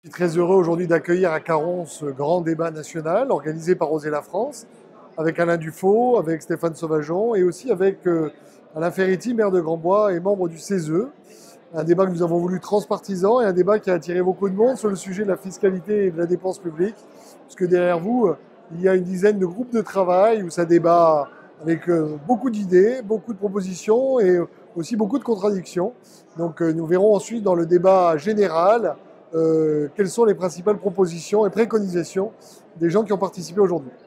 Je suis très heureux aujourd'hui d'accueillir à Caron ce grand débat national organisé par Oser la France, avec Alain Dufaux, avec Stéphane Sauvageon et aussi avec Alain Ferretti, maire de Grandbois et membre du CESE. Un débat que nous avons voulu transpartisan et un débat qui a attiré beaucoup de monde sur le sujet de la fiscalité et de la dépense publique, puisque derrière vous, il y a une dizaine de groupes de travail où ça débat avec beaucoup d'idées, beaucoup de propositions et aussi beaucoup de contradictions. Donc nous verrons ensuite dans le débat général quelles sont les principales propositions et préconisations des gens qui ont participé aujourd'hui.